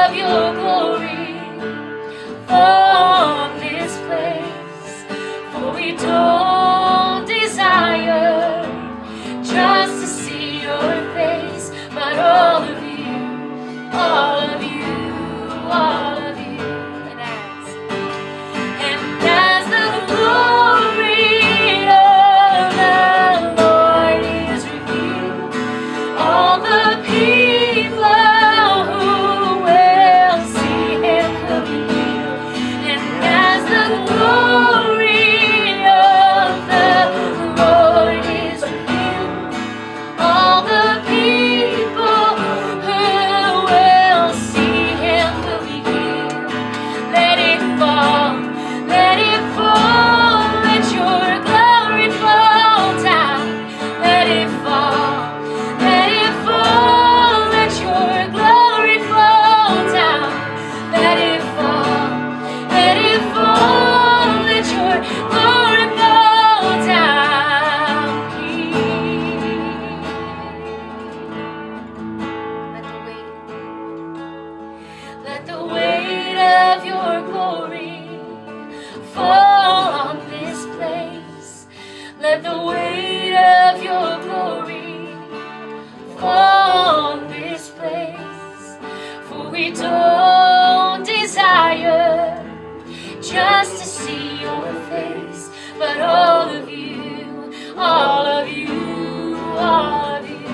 of your glory fall on this place. For we don't desire just to see your face, but all of you, all of you, all of you. And as the glory of the Lord is revealed, all the people who will see him will be healed. And as the glory of the Lord is revealed, all the people who will see him will be healed. Let it fall, let it fall, let your glory fall down. Let it fall, let it fall, let your glory fall down. Let it fall, let it fall, let your glory fall down. Let the weight of your glory fall on this place. Let the weight of your glory fall on this place. For we don't desire just to see your face, but all of you, all of you, all of you.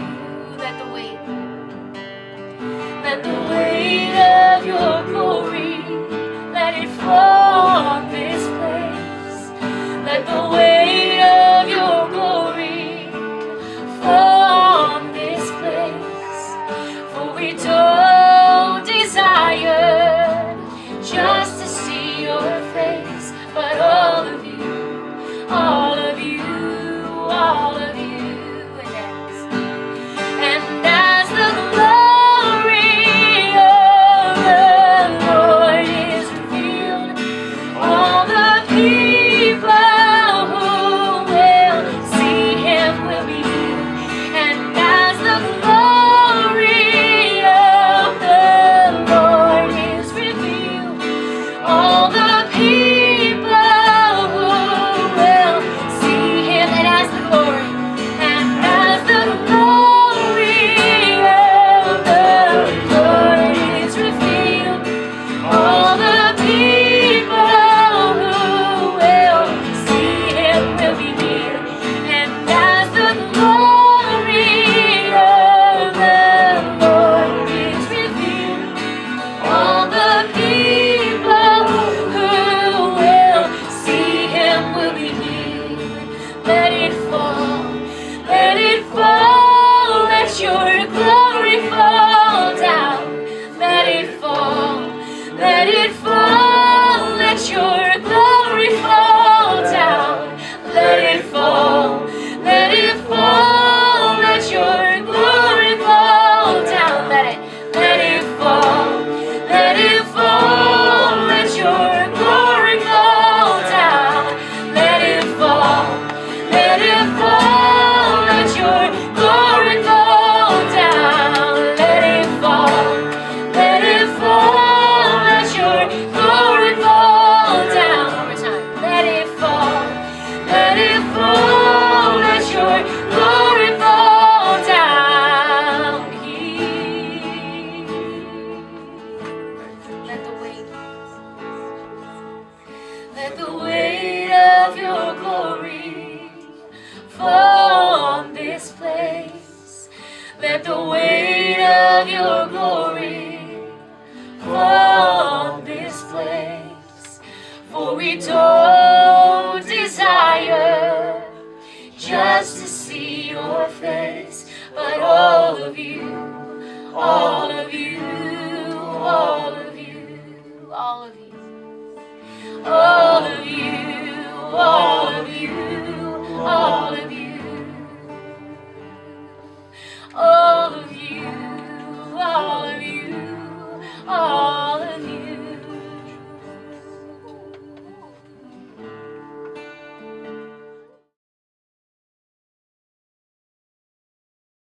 Let the weight of your glory, let it fall on this place. Let the weight of your glory fall on this place. For we don't desire just to see your face, but all of you, all of you, all of you. And as the glory of the Lord is revealed, all the people who will see him will be healed. And as the glory of the Lord is revealed, all the people who will see him. And as the glory, and as the glory of the Lord is revealed, all the people who will see him will be healed. And as the glory of the Lord is revealed, all the people who will see him will be healed. Let it fall, let it fall, let your glory fall down. Let it fall, let it fall, let your glory fall down. Let it fall, let it fall, let your glory fall down. Let it fall, let it fall, let your glory fall down. Let it fall, let it fall, let your glory fall down. Let it fall, let it fall, let your glory fall down. One more time. Let it fall, let it fall, let your glory fall down. Let the weight of your glory fall on this place. Let the weight of your glory fall on this place. For we don't desire just to see your face, but all of you, all of you, all of you, all of you.